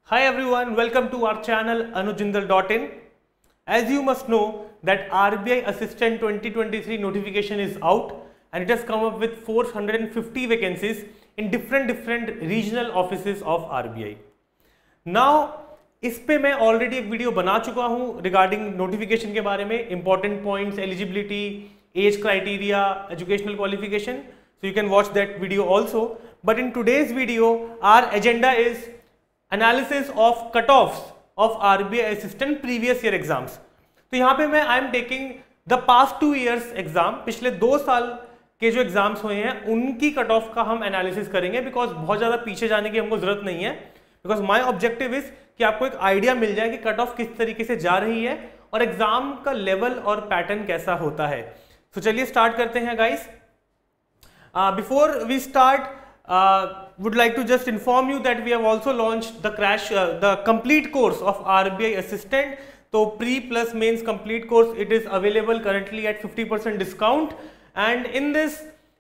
Hi everyone, welcome to our channel anujindal.in. As you must know that RBI Assistant 2023 notification is out and it has come up with 450 vacancies in different regional offices of RBI. Now इस पे मैं already एक video बना चुका हूँ regarding notification के बारे में, important points, eligibility, age criteria, educational qualification. So you can watch that video also. But in today's video, our agenda is analysis of cutoffs of RBI Assistant previous year exams. तो यहाँ पे मैं I am taking the past 2 years exam, पिछले 2 साल के जो exams हुए हैं उनकी कट ऑफ का हम एनालिसिस करेंगे, बिकॉज बहुत ज़्यादा पीछे जाने की हमको जरूरत नहीं है. बिकॉज माई ऑब्जेक्टिव इज कि आपको एक आइडिया मिल जाए कि कट ऑफ किस तरीके से जा रही है और एग्जाम का लेवल और पैटर्न कैसा होता है. तो चलिए स्टार्ट करते हैं guys. Before we start, would like to just inform you that we have also launched the complete course of RBI Assistant. So pre plus mains complete course, it is available currently at 50% discount, and in this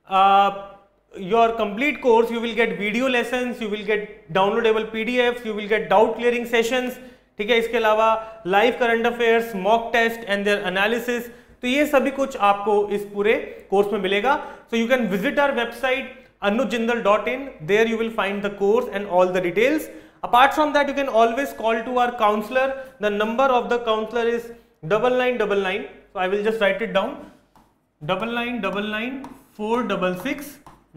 your complete course you will get video lessons, you will get downloadable PDFs, you will get doubt clearing sessions. ठीक है, इसके अलावा live current affairs, mock test and their analysis. तो ये सभी कुछ आपको इस पूरे कोर्स में मिलेगा. So you can visit our website anujindal.in. There you will find the course and all the details. Apart from that you can always call to our counsellor. The number of the counsellor is 9999. So I will just write it down. 9999 466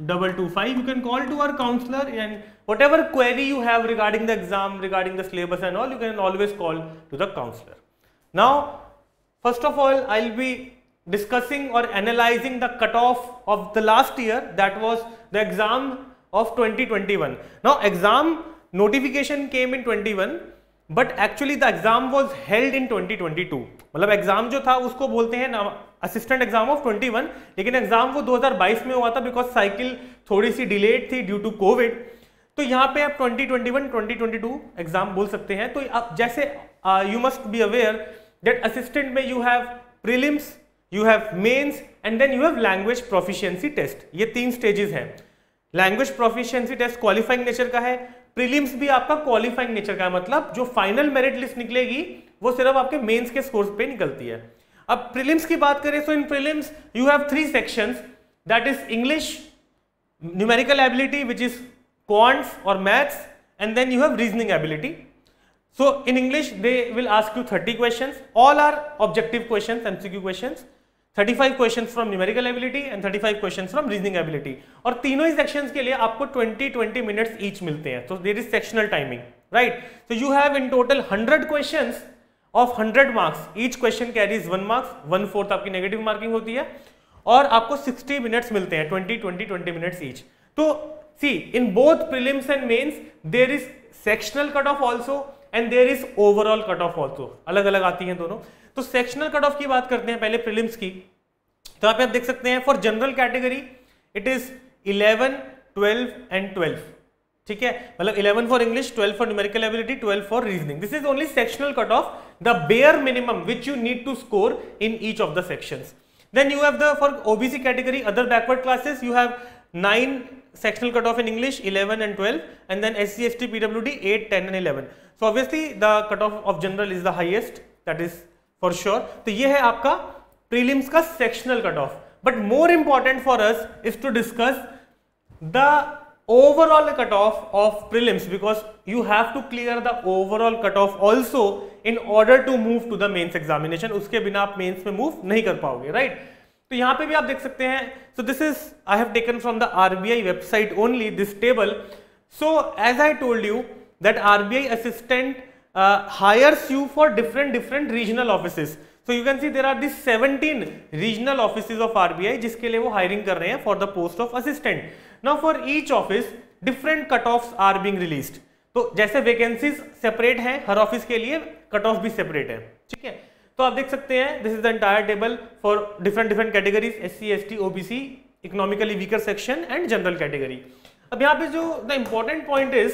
225. You can call to our counselor and whatever query you have regarding the exam, regarding the syllabus and all, you can always call to the counselor. Now first of all, I'll be discussing or analyzing the cutoff of the last year, that was the exam of 2021. Now, exam notification came in 21, but actually the exam was held in 2022. मतलब exam जो था उसको बोलते हैं ना assistant exam of 21, लेकिन exam वो 2022 में हुआ था बिकॉज साइकिल थोड़ी सी डिलेड थी ड्यू टू कोविड. तो यहाँ पे आप 2021 2022 एग्जाम बोल सकते हैं. तो आप जैसे you must be aware that assistant में you have prelims, you have mains and then you have language proficiency test. ये 3 stages हैं. language proficiency test qualifying nature का है, prelims भी आपका qualifying nature का है, मतलब जो final merit list निकलेगी वो सिर्फ आपके mains के scores पे निकलती है. अब prelims की बात करें तो in prelims you have 3 sections, that is English, numerical ability which is quants or maths, and then you have reasoning ability. So in English they will ask you 30 questions. All are objective questions, MCQ questions. 35 questions from numerical ability and 35 questions from reasoning ability. और तीनों ही sections के लिए आपको 20 minutes each मिलते हैं. So there is sectional timing, right? So you have in total 100 questions of 100 marks. Each question carries 1 marks. 1/4 आपकी negative marking होती है और आपको 60 minutes मिलते हैं. 20 minutes each. तो see, in both prelims and mains there is sectional cutoff also and there is overall cutoff also. अलग अलग आती हैं दोनों. तो सेक्शनल कट ऑफ की बात करते हैं पहले प्रीलिम्स की. तो यहाँ पे आप देख सकते हैं for general category it is 11, 12 and 12. ठीक है, मतलब 11 for English, 12 for numerical ability, 12 for reasoning. This is only sectional cut off, the bare minimum which you need to score in each of the sections. Then you have the for OBC category, other backward classes, you have 9 sectional cutoff in English, 11 and 12, and then SC, ST, PWD 8, 10 and 11. So obviously the cutoff of general is the highest, that is for sure. तो ये है आपका prelims का sectional cutoff. But more important for us is to discuss the overall cutoff of prelims, because you have to clear the overall cutoff also in order to move to the mains examination. उसके बिना आप mains में move नहीं कर पाओगे, right? तो यहाँ पे भी आप देख सकते हैं. So this is I have taken from the RBI website only this table. So as I told you that RBI assistant hires you for different regional offices. So you can see there are these 17 regional offices of RBI जिसके लिए वो hiring कर रहे हैं for the post of assistant. Now for each office different cutoffs are being released. तो जैसे vacancies separate हैं हर office के लिए, cutoff भी separate है. ठीक है, तो आप देख सकते हैं this is the entire table for different categories, SC, ST, OBC, economically weaker section and general category. अब यहाँ पे जो the important point is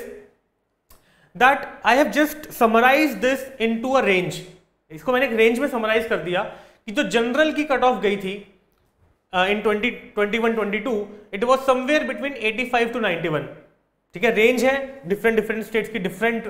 that I have just summarized this into a range. इसको मैंने एक रेंज में summarise कर दिया कि जो जनरल की कट ऑफ गई थी in 2021-22 it was somewhere between 85 to 91. ठीक है, रेंज है, डिफरेंट स्टेट्स की डिफरेंट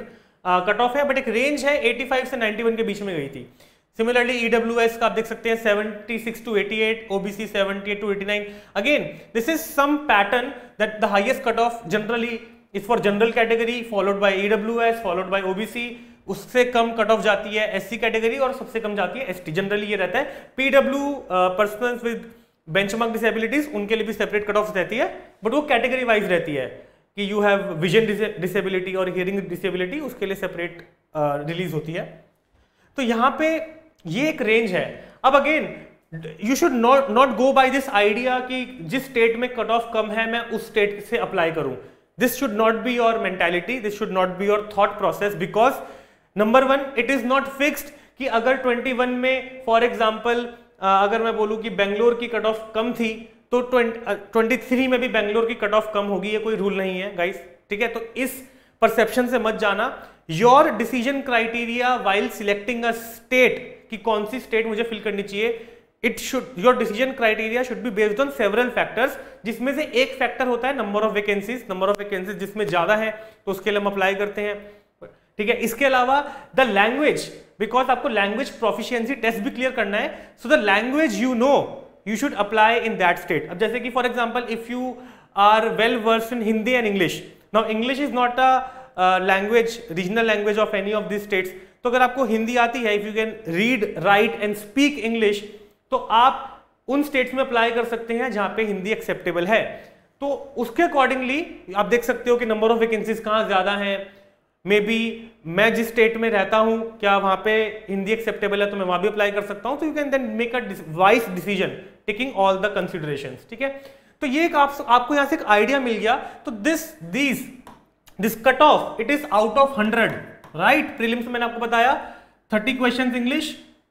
कट ऑफ है, बट एक रेंज है 85 से 91 के बीच में गई थी। सिमिलरली ईडब्ल्यूएस का आप देख सकते हैं 76 to 88, OBC 78 to 89। Again this is some pattern that the highest cut off generally is for general category followed by EWS followed by OBC, उससे कम कट ऑफ जाती है एससी कैटेगरी और सबसे कम जाती है एसटी। जनरली ये रहता है। PW persons with benchmark disabilities उनके लिए भी सेपरेट कट ऑफ रहती है, बट वो कैटेगरी वाइज रहती है कि यू हैव विजन डिसेबिलिटी और हियरिंग डिसेबिलिटी, उसके लिए सेपरेट रिलीज होती है। तो यहाँ पे ये एक रेंज है। अब again you should not go by this idea कि जिस स्टेट में कट ऑफ कम है मैं उस स्टेट से अप्लाई करूं। This should not be your mentality, this should not be your thought process, because number one it is not fixed कि अगर 21 में फॉर एग्जाम्पल अगर मैं बोलूं कि बेंगलोर की कट ऑफ कम थी तो 23 में भी बेंगलोर की कट ऑफ कम होगी, ये कोई रूल नहीं है गाइस, ठीक है। तो इस परसेप्शन से मत जाना। Your decision criteria while selecting a state कि कौन सी स्टेट मुझे फिल करनी चाहिए, it should your decision criteria should be based on several factors, जिसमें से एक फैक्टर होता है number of vacancies. Number of vacancies जिसमें ज्यादा है तो उसके लिए हम अप्लाई करते हैं, ठीक है। इसके अलावा द लैंग्वेज, बिकॉज आपको लैंग्वेज प्रोफिशिएंसी टेस्ट भी क्लियर करना है, so the language you know you should apply in that state. अब जैसे कि for example if you are well versed in Hindi and English, now English is not a language regional language of any of this states, तो अगर आपको हिंदी आती है, if you can read write and speak English, तो आप उन states में apply कर सकते हैं जहां पे हिंदी एक्सेप्टेबल है। तो उसके अकॉर्डिंगली आप देख सकते हो कि नंबर ऑफ वैकेंसीज कहाँ ज्यादा है। मे बी मैं जिस स्टेट में रहता हूं क्या वहां पे हिंदी एक्सेप्टेबल है तो मैं वहां भी अप्लाई कर सकता हूं। तो you can then make a wise decision taking all the considerations, ठीक है। तो ये एक आपको यहां से एक आइडिया मिल गया। तो this cut off it is out of 100, right. Prelims में मैंने आपको बताया 30 क्वेश्चंस इंग्लिश,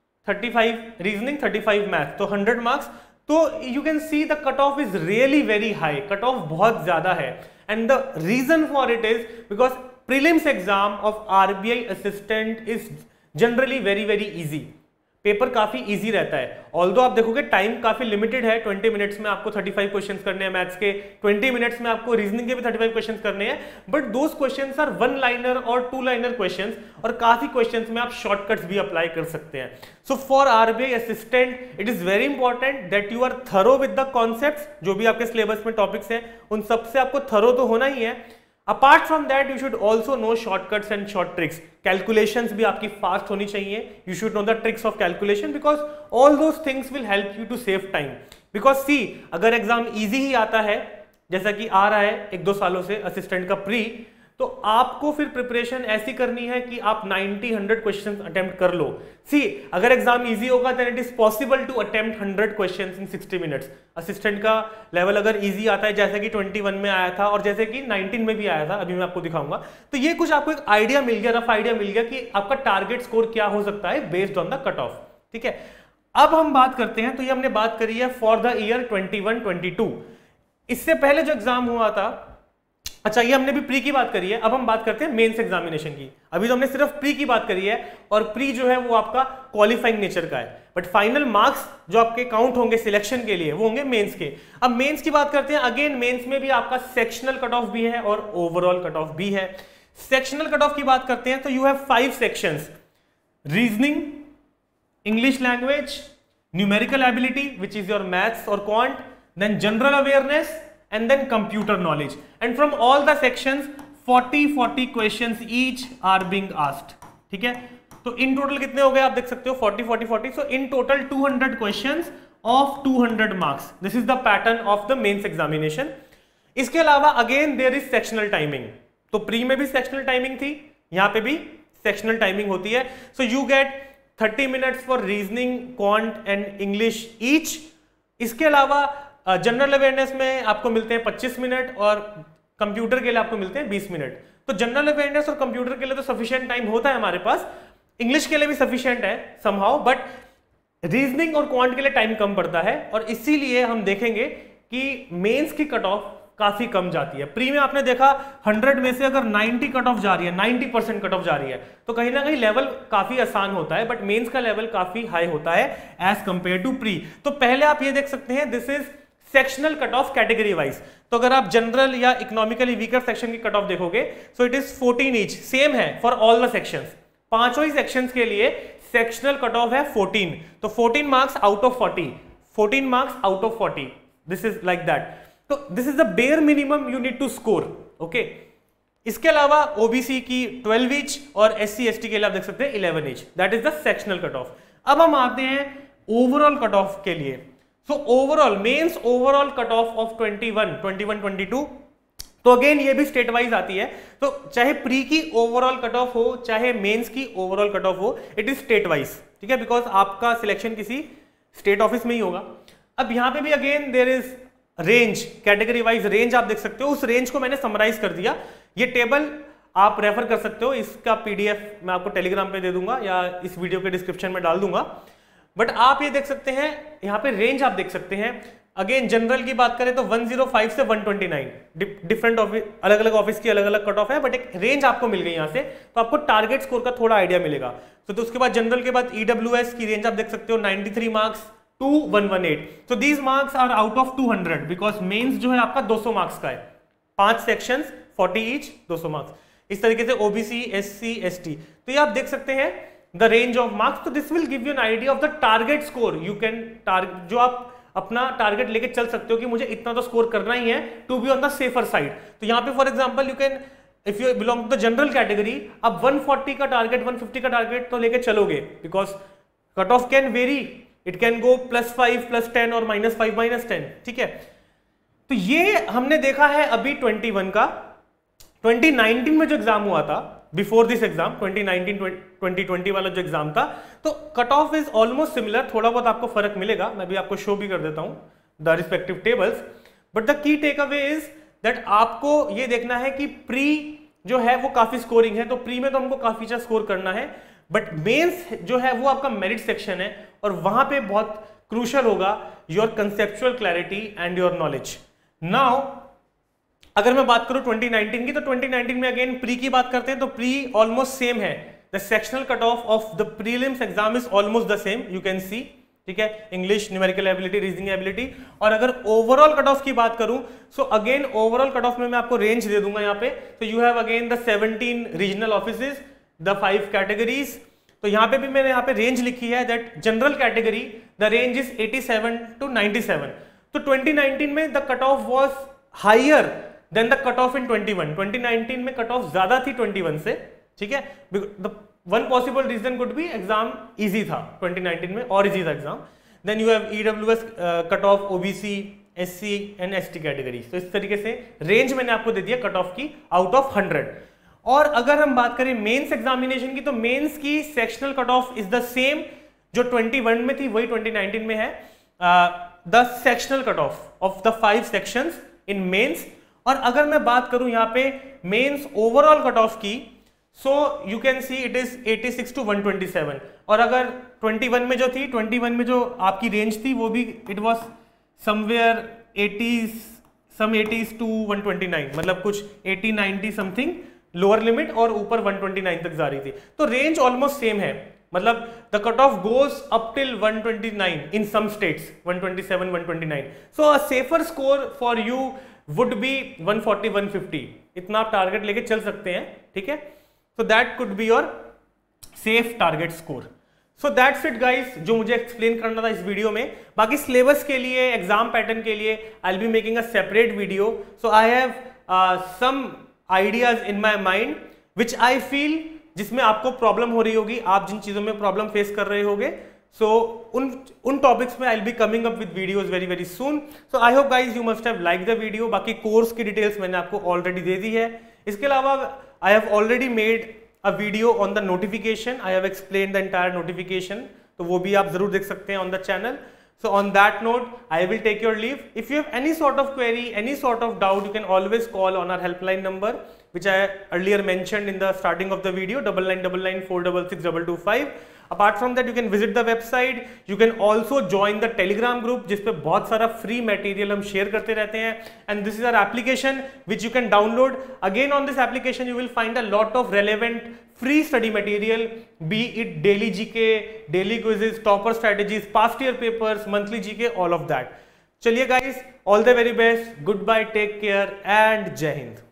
35 रीजनिंग, 35 मैथ, तो 100 मार्क्स। तो you can see the cut off is really very high, cut off बहुत ज्यादा है। And the reason for it is because prelims exam of RBI assistant is generally very easy. Paper काफी easy रहता है, although आप देखोगे time काफी limited है। 20 मिनट्स में आपको 35 क्वेश्चंस करने हैं मैथ्स के, 20 मिनट्स में आपको रीजनिंग के भी 35 क्वेश्चंस करने हैं, but those questions are 1 liner और 2 लाइनर क्वेश्चंस, और काफी क्वेश्चंस में आप शॉर्टकट्स भी अप्लाई कर सकते हैं। So for RBI assistant it is very important that you are thorough with the concepts. जो भी आपके सिलेबस में टॉपिक्स हैं उन सबसे आपको थरो तो होना ही है। Apart from that you should also know shortcuts and short tricks. Calculations भी आपकी फास्ट होनी चाहिए, you should know the tricks of calculation, because all those things will help you to save time. Because see अगर exam easy ही आता है जैसा कि आ रहा है 1-2 सालों से असिस्टेंट का प्री, तो आपको फिर प्रिपरेशन ऐसी करनी है कि आप 90-100 क्वेश्चंस अटेम्प्ट कर लो। सी अगर एग्जाम इजी होगा then it is possible to attempt 100 questions in 60 minutes. Assistant का लेवल अगर इजी आता है जैसे कि 21 में आया था और जैसे कि 19 में भी आया था, अभी मैं आपको दिखाऊंगा। तो ये कुछ आपको एक आइडिया मिल गया, रफ आइडिया मिल गया कि आपका टारगेट स्कोर क्या हो सकता है based on the cut off, ठीक है। अब हम बात करते हैं, तो ये हमने बात करी है फॉर द ईयर 21-22। इससे पहले जो एग्जाम हुआ था, अच्छा ये हमने भी प्री की बात करी है, अब हम बात करते हैं मेंस एग्जामिनेशन की। अभी तो हमने सिर्फ प्री की बात करी है, और प्री जो है वो आपका क्वालिफाइंग नेचर का है, बट फाइनल मार्क्स जो आपके काउंट होंगे सिलेक्शन के लिए वो होंगे मेंस के। अब मेंस की बात करते हैं। अगेन मेंस में भी आपका सेक्शनल कट ऑफ भी है और ओवरऑल कट ऑफ भी है। सेक्शनल कट ऑफ की बात करते हैं तो you have 5 sections: reasoning, English language, numerical ability which is your maths और quant, then general awareness, and then computer knowledge, and from all the sections 40 questions each are being asked, ठीक है। तो in total कितने हो गए आप देख सकते हो 40 so in total 200 questions of 200 marks. This is the pattern of the mains examination. इसके अलावा again there is sectional timing. तो प्री में भी सेक्शनल टाइमिंग थी, यहां पे भी सेक्शनल टाइमिंग होती है। So you get 30 minutes for reasoning, quant and English each. इसके अलावा जनरल अवेयरनेस में आपको मिलते हैं 25 मिनट और कंप्यूटर के लिए आपको मिलते हैं 20 मिनट। तो जनरल अवेयरनेस और कंप्यूटर के लिए तो सफिशिएंट टाइम होता है हमारे पास, इंग्लिश के लिए भी सफिशिएंट है समहाउ, बट रीजनिंग और क्वांट के लिए टाइम कम पड़ता है, और इसीलिए हम देखेंगे कि मेंस की कट ऑफ काफी कम जाती है। प्री में आपने देखा 100 में से अगर 90 कट ऑफ जा रही है, 90% कट ऑफ जा रही है, तो कहीं ना कहीं लेवल काफी आसान होता है, बट मेंस का लेवल काफी हाई होता है एज कंपेयर टू प्री। तो पहले आप ये देख सकते हैं this is sectional cut off category wise. तो अगर आप जनरल या इकोनॉमिकली वीकर सेक्शन की कट ऑफ देखोगे, so it is 14 each, same है फॉर ऑल द सेक्शंस। पांचों ही सेक्शंस के लिए सेक्शनल कट ऑफ है 14, तो 14 marks out of 40, 14 marks out of 40, this is like that. तो this is the bare minimum you need to score, okay. इसके अलावा ओबीसी की 12 ईच और SC ST के लिए आप देख सकते हैं 11 each, that is the sectional cut off. अब हम आते हैं ओवरऑल कट ऑफ के लिए। So overall mains overall cut off of 21, 22, तो अगेन ये भी स्टेट वाइज आती है। तो चाहे प्री की ओवरऑल कट ऑफ हो, चाहे मेंस की ओवरऑल कट ऑफ हो, इट इज स्टेट वाइज, ठीक है, बिकॉज आपका सिलेक्शन किसी स्टेट ऑफिस में ही होगा। अब यहां पे भी again there is range, category wise range आप देख सकते हो, उस रेंज को मैंने समराइज कर दिया। ये टेबल आप रेफर कर सकते हो, इसका PDF मैं आपको टेलीग्राम पे दे दूंगा या इस वीडियो के डिस्क्रिप्शन में डाल दूंगा। बट आप ये देख सकते हैं, यहाँ पे रेंज आप देख सकते हैं। अगेन जनरल की बात करें तो 105 से 129, डिफरेंट ऑफिस, अलग अलग ऑफिस की अलग अलग कट ऑफ है, बट एक रेंज आपको मिल गई यहाँ से, तो आपको टारगेट स्कोर का थोड़ा आइडिया मिलेगा। तो उसके बाद जनरल के बाद EWS की रेंज आप देख सकते हो 93 मार्क्स टू 118। तो these marks are out of 200 because mains जो है आपका 200 मार्क्स का है, 5 सेक्शंस 40 ईच, 200 मार्क्स। इस तरीके से OBC SC ST, तो ये आप देख सकते हैं द रेंज ऑफ मार्क्स। तो this will give you an idea of the target score, you can target, जो आप अपना टारगेट लेके चल सकते हो कि मुझे इतना तो स्कोर करना ही है to be on the safer side. तो यहाँ पे for example you can, if you belong to the general category, आप 140 का टारगेट 150 का टारगेट तो लेके चलोगे, because cut off can vary, it can go +5 +10 और -5 -10, ठीक है। तो ये हमने देखा है अभी 21 का। 2019 में जो एग्जाम हुआ था, बिफोर दिस एग्जाम 2019-2020 वाला जो एग्जाम था, तो cut off is almost similar, थोड़ा बहुत आपको फर्क मिलेगा, मैं भी आपको शो भी कर देता हूं the respective tables. But the key takeaway is that आपको ये देखना है कि प्री जो है वो काफी स्कोरिंग है, तो प्री में तो हमको काफी अच्छा स्कोर करना है, बट मेंस जो है वो आपका मेरिट सेक्शन है, और वहां पे बहुत क्रूशियल होगा your conceptual clarity and your knowledge. Now अगर मैं बात करूं 2019 की, तो 2019 में अगेन प्री की बात करते हैं, तो प्री ऑलमोस्ट सेम है, the sectional cut off the prelims exam is almost the same, you can see, ठीक है, English, numerical ability, reasoning ability. और अगर ओवरऑल कट ऑफ की बात करूं, so again overall cut off में मैं आपको रेंज दे दूंगा यहाँ पे। तो you have again the 17 regional offices, the 5 categories. तो यहाँ पे भी मैंने यहाँ पे रेंज लिखी है that general category the range is 87 to 97। तो 2019 में the cut off was higher than the cut off in 21। 2019 में कट ऑफ ज्यादा थी 21 से, ठीक है। The one possible reason could be exam easy था 2019 में, और इजी था exam. Then you have EWS cut off OBC SC and ST categories. तो इस तरीके से रेंज मैंने आपको दे दिया कट ऑफ की आउट ऑफ 100। और अगर हम बात करें मेंस एग्जामिनेशन की, तो मेंस की sectional cut off is the same, जो 21 में थी वही 2019 में है, the sectional cut off the 5 sections in mains. और अगर मैं बात करूं यहाँ पे मेंस ओवरऑल कट ऑफ की, so you can see it is 86 to 127। और अगर 21 में जो थी, 21 में जो आपकी रेंज थी वो भी it was somewhere 80s to 129, मतलब कुछ 80-90 समथिंग लोअर लिमिट और ऊपर 129 तक जा रही थी। तो रेंज ऑलमोस्ट सेम है, मतलब the cut off goes up till 129 in some states, 127 129। So a safer score for you would be 140-150, इतना आप टारगेट लेके चल सकते हैं, ठीक है। So that could be your safe target score. So that's it guys, जो मुझे एक्सप्लेन करना था इस वीडियो में। बाकी सिलेबस के लिए, एग्जाम पैटर्न के लिए I will be making a separate video. So I have some ideas in my mind which I feel, जिसमें आपको प्रॉब्लम हो रही होगी, आप जिन चीजों में प्रॉब्लम फेस कर रहे होगे, सो उन टॉपिक्स में I will be coming up with videos very very soon. So I hope guys you must have like the video. बाकी कोर्स की डिटेल्स मैंने आपको ऑलरेडी दे दी है। इसके अलावा I have already made a video on the notification, I have explain the entire notification, तो वो भी आप जरूर देख सकते हैं on the channel. So on that note, I will take your leave. If you have any sort of query, any sort of doubt, you can always call on our helpline number, which I earlier mentioned in the starting of the video, 9999 466 225. Apart from that, you can visit the website. You can also join the Telegram group, जिस पे बहुत सारा free material हम share करते रहते हैं. And this is our application which you can download. Again, on this application, you will find a lot of relevant free study material, be it daily GK, daily quizzes, topper strategies, past year papers, monthly GK, all of that. चलिए guys, all the very best, good bye, take care and Jai Hind.